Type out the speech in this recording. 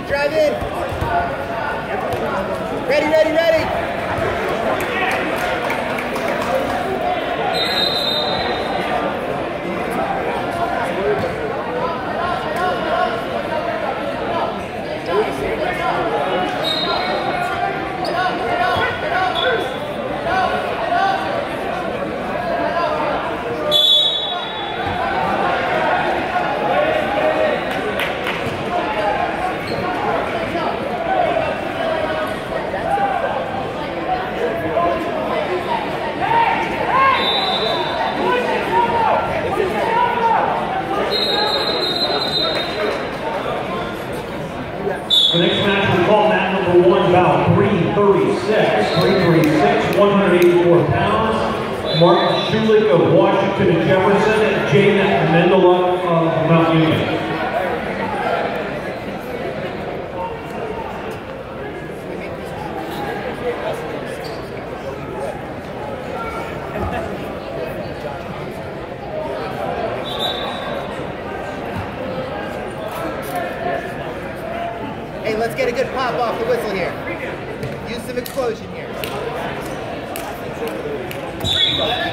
Drive in. Ready, ready, ready. The next match will call mat number 1, bout 336, 184 pounds. Martin Schulich of Washington and Jefferson, and Jaden Mendeluk of Mount Union. Hey, let's get a good pop off the whistle here. Use some explosion here.